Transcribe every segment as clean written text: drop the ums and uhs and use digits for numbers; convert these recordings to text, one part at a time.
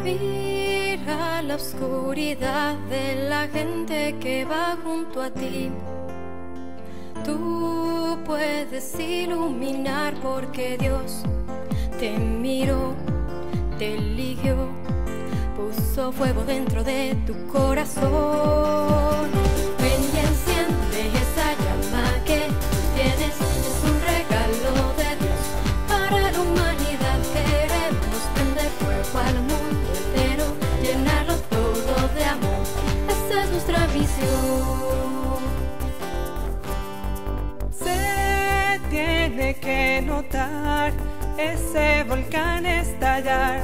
Mira la oscuridad de la gente que va junto a ti. Tú puedes iluminar porque Dios te miró, te eligió, puso fuego dentro de tu corazón. Ven y enciende esa llama que tú tienes, es un regalo de Dios para la humanidad. Queremos prender fuego al mundo entero, llenarlo todo de amor, esa es nuestra visión. Se tiene que notar ese volcán estallar,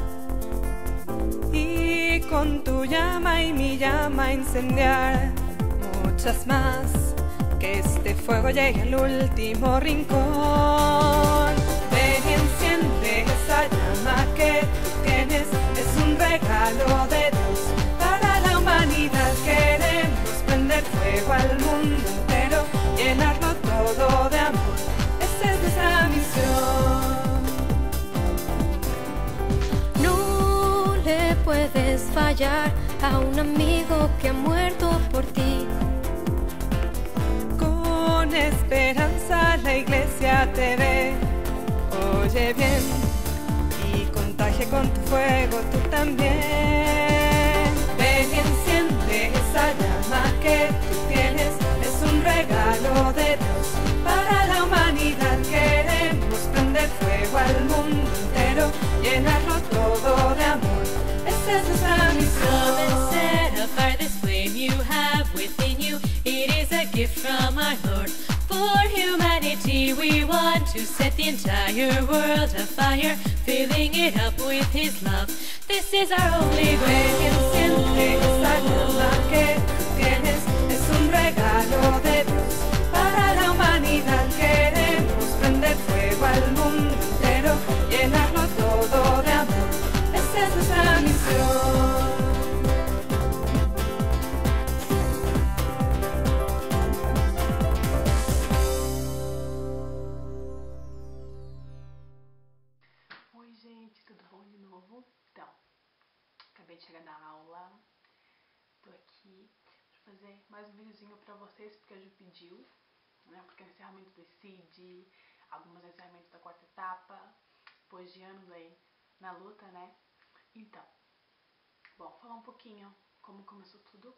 y con tu llama y mi llama incendiar muchas más, que este fuego llegue al último rincón. Ven y enciende esa llama que tú tienes, es un regalo de Dios para la humanidad. Queremos prender fuego al mundo entero, llenarlo todo de amor, esa es nuestra misión. Puedes fallar a un amigo que ha muerto por ti. Con esperanza la iglesia te ve. Oye bien y contagia con tu fuego tú también. Ven y enciende esa llama que tú tienes, es un regalo de Dios para la humanidad. Queremos prender fuego al mundo entero, llenarlo todo de amor. Come and set afire this flame you have within you. It is a gift from our Lord. For humanity we want to set the entire world afire, filling it up with His love. This is our holy Ven y enciende esa llama que tú tienes, es un regalo de Dios para la humanidad. Queremos prender fuego al mundo entero, llenarlo todo de amor, esa es nuestra misión. Oi gente, tudo bom de novo? Então, acabei de chegar da aula, tô aqui pra fazer mais um videozinho pra vocês, porque a Ju pediu, né, porque é o encerramento do CID, alguns encerramentos da quarta etapa, depois de anos aí na luta, né? Então, bom, falar um pouquinho como começou tudo.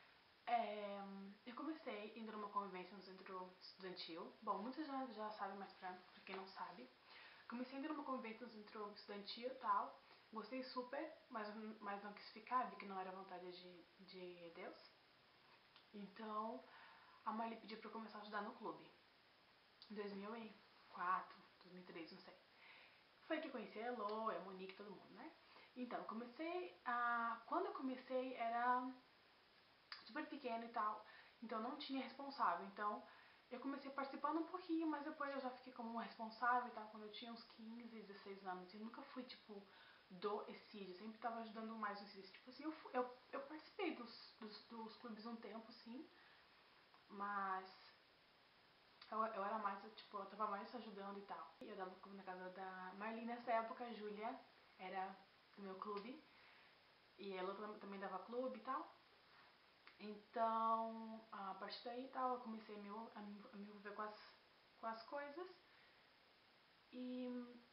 Eu comecei indo numa convivência no centro estudantil. Bom, muitos já sabem, mas pra quem não sabe, comecei indo numa convivência no centro estudantil e tal. Gostei super, mas não quis ficar, vi que não era vontade de Deus. Então, a Marli pediu pra eu começar a ajudar no clube. Em 2004, 2003, não sei. Foi que eu conheci a Elo, a Monique, todo mundo, né? Então, quando eu comecei era super pequeno e tal, então não tinha responsável. Então, eu comecei participando um pouquinho, mas depois eu já fiquei como responsável e tal, quando eu tinha uns 15, 16 anos. Eu nunca fui, tipo, do ECID, eu sempre tava ajudando mais no ECID. Tipo assim, eu participei dos clubes um tempo, sim, mas eu era mais, tipo, eu tava mais ajudando e tal. Eu dava clube na casa da Marli nessa época, a Júlia era do meu clube, e ela também dava clube e tal. Então, a partir daí tal, eu comecei a me envolver com as coisas. E,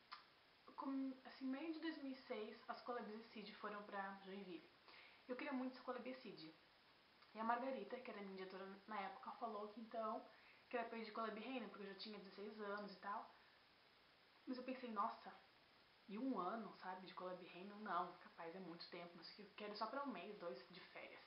assim, meio de 2006, as Colabs CID foram pra Joinville. Eu queria muito essa Colab CID. E a Margarita, que era minha diretora na época, falou que então, que era pra ir de Colab Reina, porque eu já tinha 16 anos e tal. Mas eu pensei, nossa, e um ano, sabe, de Colab Reina? Não, capaz, é muito tempo, não sei o que, eu quero só pra um mês, 2 de férias.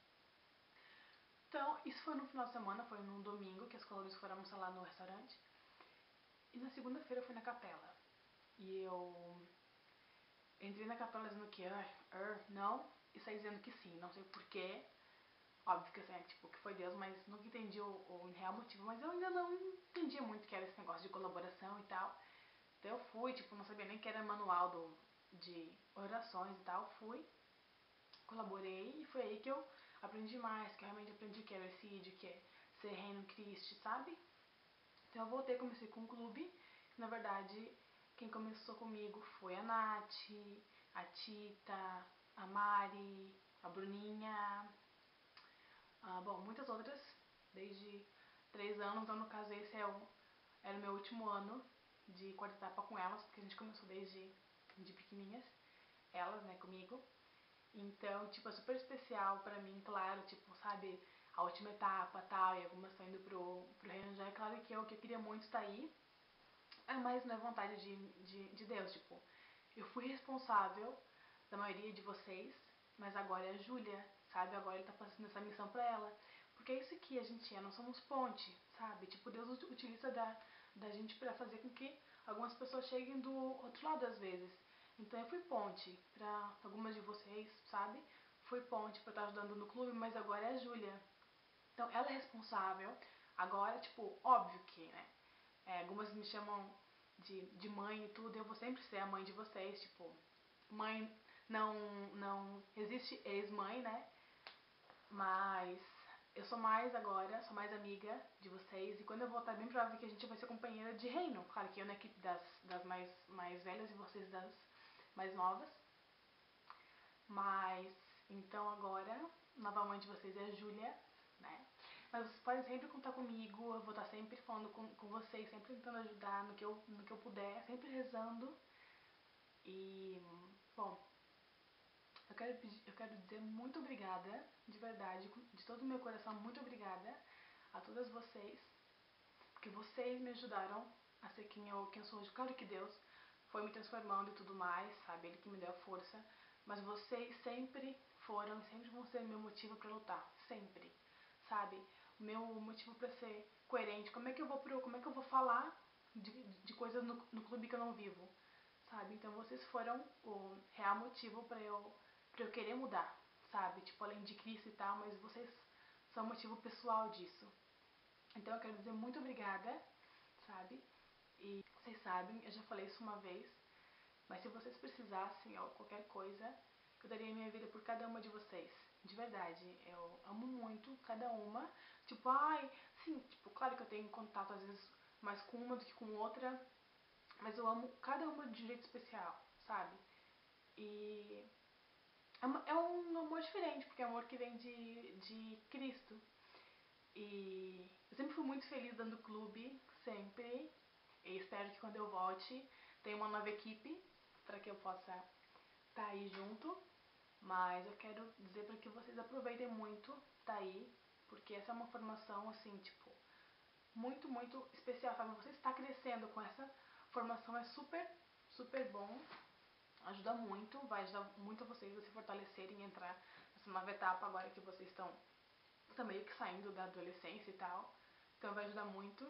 Então, isso foi no final de semana, foi num domingo que as Colabs foram almoçar lá no restaurante. E na segunda-feira eu fui na capela. E eu entrei na capela dizendo que não, e saí dizendo que sim, não sei porquê. Óbvio que eu sei, tipo, que foi Deus, mas nunca entendi o real motivo. Mas eu ainda não entendia muito que era esse negócio de colaboração e tal. Então eu fui, tipo, não sabia nem que era manual de orações e tal. Fui, colaborei e foi aí que eu aprendi mais, que eu realmente aprendi que é o CID, que é ser Reino Christi, sabe? Então eu voltei, comecei com um clube. Na verdade, quem começou comigo foi a Nath, a Tita, a Mari, a Bruninha, bom, muitas outras, desde 3 anos, então no caso esse era o meu último ano de quarta etapa com elas, porque a gente começou desde de pequenininhas, elas, né, comigo. Então, tipo, é super especial pra mim, claro, tipo, sabe, a última etapa, tal, e algumas estão indo pro reino já, é claro que eu queria muito estar aí, mas não é vontade de Deus, tipo, eu fui responsável da maioria de vocês, mas agora é a Júlia, sabe, agora ele tá passando essa missão pra ela, porque é isso que a gente é, nós somos ponte, sabe, tipo, Deus utiliza da gente pra fazer com que algumas pessoas cheguem do outro lado às vezes. Então eu fui ponte pra algumas de vocês, sabe? Fui ponte pra estar ajudando no clube, mas agora é a Júlia. Então ela é responsável. Agora, tipo, óbvio que, né? Algumas me chamam de mãe e tudo, eu vou sempre ser a mãe de vocês, tipo, mãe não existe ex-mãe, né? Mas eu sou mais agora, sou mais amiga de vocês, e quando eu voltar, bem provável que a gente vai ser companheira de reino. Claro que eu na equipe das mais velhas e vocês das mais novas. Mas, então agora, nova mãe de vocês é a Júlia, né? Mas vocês podem sempre contar comigo, eu vou estar sempre falando com vocês, sempre tentando ajudar no que eu puder, sempre rezando. E, bom, eu quero dizer muito obrigada, de verdade, de todo o meu coração, muito obrigada a todas vocês, porque vocês me ajudaram a ser quem eu sou hoje. Claro que Deus foi me transformando e tudo mais, sabe? Ele que me deu a força, mas vocês sempre foram e sempre vão ser meu motivo pra lutar, sempre, sabe? O meu motivo pra ser coerente. Como é que eu vou falar de coisas no clube que eu não vivo, sabe? Então vocês foram o real motivo pra eu querer mudar, sabe? Tipo, além de Cristo e tal, mas vocês são o motivo pessoal disso. Então eu quero dizer muito obrigada, sabe? E vocês sabem, eu já falei isso uma vez, mas se vocês precisassem ou qualquer coisa, eu daria minha vida por cada uma de vocês. De verdade, eu amo muito cada uma. Tipo, ai, sim, tipo, claro que eu tenho contato às vezes mais com uma do que com outra, mas eu amo cada uma de um jeito especial, sabe? E é um amor diferente, porque é um amor que vem de Cristo. E eu sempre fui muito feliz dando clube, sempre. E espero que quando eu volte tenha uma nova equipe para que eu possa estar aí junto. Mas eu quero dizer para que vocês aproveitem muito estar aí, porque essa é uma formação assim, tipo, muito, muito especial, sabe? Você está crescendo com essa formação, é super, super bom. Ajuda muito, vai ajudar muito vocês a se fortalecerem e entrar nessa nova etapa agora que vocês estão meio que saindo da adolescência e tal. Então vai ajudar muito.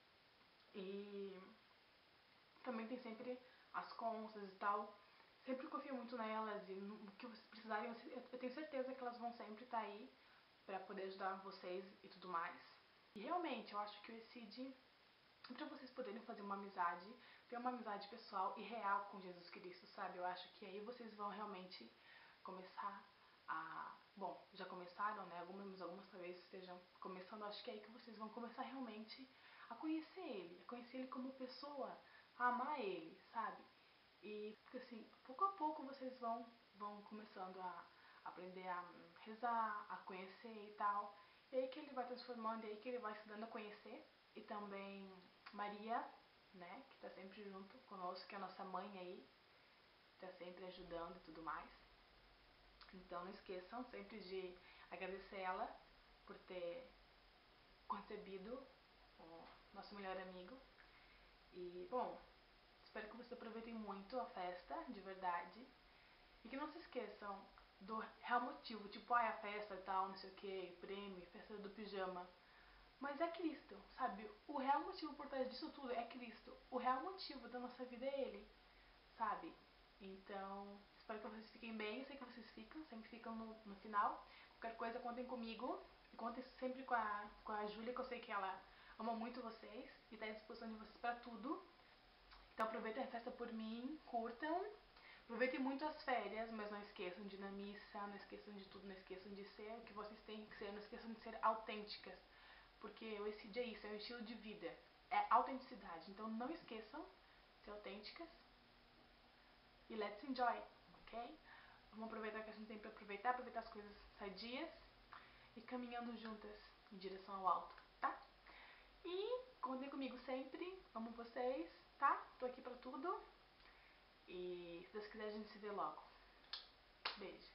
E também tem sempre as constas e tal. Sempre confio muito nelas e no que vocês precisarem, eu tenho certeza que elas vão sempre estar aí pra poder ajudar vocês e tudo mais. E realmente, eu acho que o ECID é pra vocês poderem fazer uma amizade, ter uma amizade pessoal e real com Jesus Cristo, sabe? Eu acho que aí vocês vão realmente começar bom, já começaram, né? Algumas talvez estejam começando. Acho que é aí que vocês vão começar realmente a conhecer ele como pessoa, a amar ele, sabe? E assim, pouco a pouco vocês vão começando a aprender a rezar, a conhecer e tal. E aí que ele vai transformando, e aí que ele vai se dando a conhecer. E também Maria, né, que tá sempre junto conosco, que é a nossa mãe aí, tá sempre ajudando e tudo mais. Então não esqueçam sempre de agradecer ela por ter concebido o nosso melhor amigo. E, bom, espero que vocês aproveitem muito a festa, de verdade. E que não se esqueçam do real motivo, tipo, a festa e tal, não sei o que, prêmio, festa do pijama. Mas é Cristo, sabe? O real motivo por trás disso tudo é Cristo. O real motivo da nossa vida é Ele, sabe? Então, espero que vocês fiquem bem. Eu sei que vocês ficam, sempre ficam no final. Qualquer coisa, contem comigo. E contem sempre com a Júlia, que eu sei que ela ama muito vocês e está à disposição de vocês para tudo. Então aproveitem a festa por mim, curtam. Aproveitem muito as férias, mas não esqueçam de ir na missa, não esqueçam de tudo, não esqueçam de ser o que vocês têm que ser, não esqueçam de ser autênticas. Porque o ECID é isso, é um estilo de vida, é autenticidade. Então não esqueçam de ser autênticas e let's enjoy! ok? Vamos aproveitar que a gente tem pra aproveitar as coisas sadias e caminhando juntas em direção ao alto, tá? E contem comigo sempre, amo vocês, tá? Tô aqui pra tudo. E se Deus quiser a gente se vê logo. Beijo.